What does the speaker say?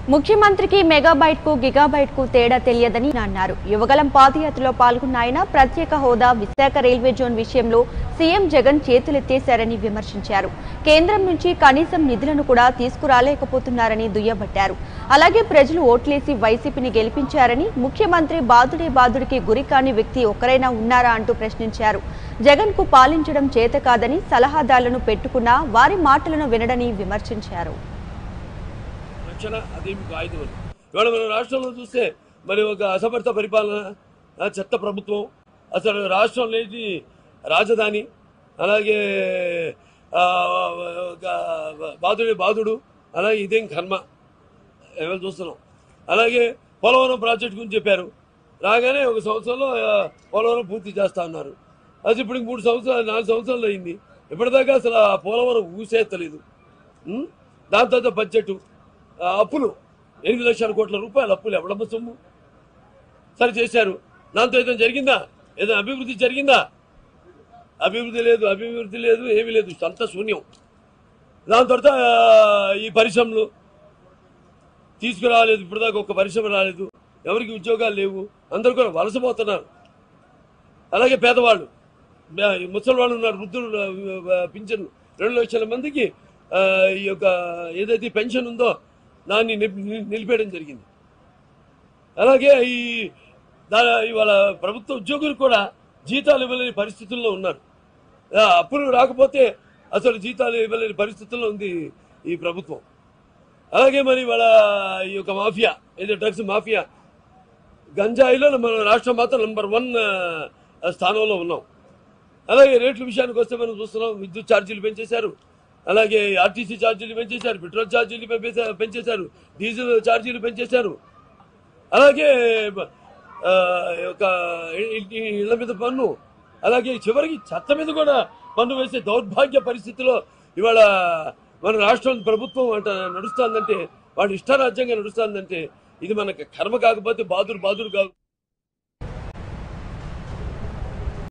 ముఖ్యమంత్రికి మెగాబైట్ కు గిగాబైట్ కు తేడా తెలియదని అన్నారు. యువగలం పాదయాత్రలో పాల్గొన్న ఆయన ప్రత్యేక హోదా విశాఖ రైల్వే జోన్ విషయంలో సీఎం జగన్ చేతులెత్తేశారని విమర్శించారు. కేంద్రం నుంచి కనీసం నిధులను కూడా తీసుకురాలేకపోతున్నారని దుయ్యబట్టారు. అలాగే ప్రజలు ఓట్లేసి వైసీపీని గెలిపించారని, ముఖ్యమంత్రి బాదుడికి గురి కాని వ్యక్తి ఒక్కరైనా ఉన్నారా అంటూ ప్రశ్నించారు. జగన్ కు పాలించడం చేత కాదని సలహాదారులను పెట్టుకున్నా వారి మాటలను వినడని విమర్శించారు. అది మీకు ఆయుధం అని ఇవాళ మన రాష్ట్రంలో చూస్తే మరి ఒక అసమర్థ పరిపాలన, చెత్త ప్రభుత్వం, అసలు రాష్ట్రం లేని రాజధాని, అలాగే బాధుడు అలాగే ఇదేం కర్మ ఎవరు చూస్తున్నాం. అలాగే పోలవరం ప్రాజెక్టు గురించి చెప్పారు. రాగానే ఒక సంవత్సరంలో పోలవరం పూర్తి చేస్తా ఉన్నారు. అది ఇప్పుడు 4 సంవత్సరాలు అయింది. ఇప్పటిదాకా అసలు ఆ పోలవరం ఊసేత్తలేదు. దాని తర్వాత బడ్జెట్ అప్పులు 8 లక్షల కోట్ల రూపాయలు అప్పులు ఎవడమ్మ సొమ్ము సరి చేశారు. దాంతో ఏదైనా జరిగిందా? ఏదైనా అభివృద్ధి జరిగిందా? అభివృద్ధి లేదు, ఏమీ లేదు, అంత శూన్యం. దాని తర్వాత ఈ పరిశ్రమలు తీసుకురాలేదు. ఇప్పటిదాకా ఒక పరిశ్రమ రాలేదు, ఎవరికి ఉద్యోగాలు లేవు, అందరూ కూడా వలసపోతున్నారు. అలాగే పేదవాళ్ళు, ముసలి వాళ్ళు ఉన్నారు, వృద్ధులు పింఛన్ 2 లక్షల మందికి ఈ యొక్క ఏదైతే పెన్షన్ ఉందో దాన్ని నిలిపేయడం జరిగింది. అలాగే ఇవాళ ప్రభుత్వ ఉద్యోగులు కూడా జీతాలు ఇవ్వలేని పరిస్థితుల్లో ఉన్నారు. అప్పులు రాకపోతే అసలు జీతాలు ఇవ్వలేని పరిస్థితుల్లో ఉంది ఈ ప్రభుత్వం. అలాగే మరి ఇవాళ ఈ యొక్క మాఫియా, ఏదో డ్రగ్స్ మాఫియా, గంజాయిలో మన రాష్ట్రం మాత్రం నంబర్ 1 స్థానంలో ఉన్నాం. అలాగే రేట్ల విషయానికి వస్తే మనం చూస్తున్నాం, విద్యుత్ ఛార్జీలు పెంచేశారు, అలాగే ఆర్టీసీ ఛార్జీలు పెంచేశారు, పెట్రోల్ ఛార్జీలు పెంచేశారు, డీజిల్ ఛార్జీలు పెంచేశారు. అలాగే ఒక ఇళ్ల మీద పన్ను, అలాగే చివరికి చెత్త మీద కూడా పన్ను వేసే దౌర్భాగ్య పరిస్థితిలో ఇవాళ మన రాష్ట్రం ప్రభుత్వం నడుస్తుందంటే, వాడు ఇష్టారాజ్యంగా నడుస్తుందంటే ఇది మనకు కర్మ కాకపోతే బాదుడు కాదు.